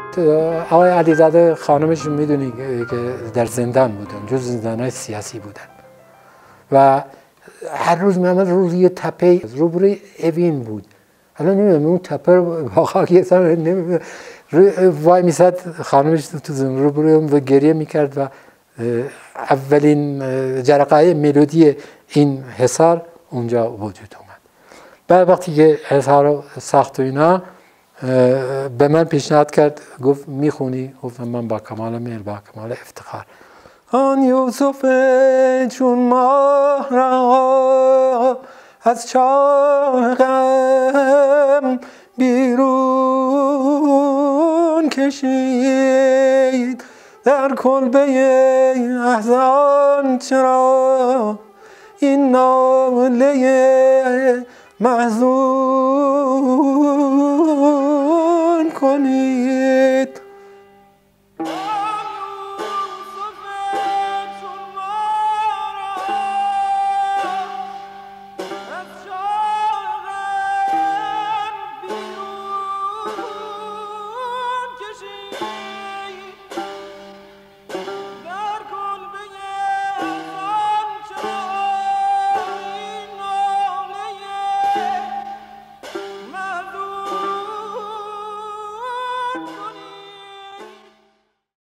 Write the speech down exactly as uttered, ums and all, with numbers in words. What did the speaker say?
آقای علیزاده خانمش میدونی که در زندان بودن، جز زندانهای سیاسی بودن و هر روز میامد روی تپه روبروی اوین بود. الان نمیدونم اون تپه با خاک اصلا وای میسد خانمش تو روبروی و گریه میکرد و اولین جرقه ملودی این حصار اونجا وجود اومد. بعد وقتی که حصار ساخت و اینا به من پیشنهاد کرد، گفت میخونی؟ گفتم من با کمال میل، با کمال افتخار. آن یوسف چون ماه را از چاه غم بیرون کشید، در کلبه احزان چرا این ناله محزون کنید.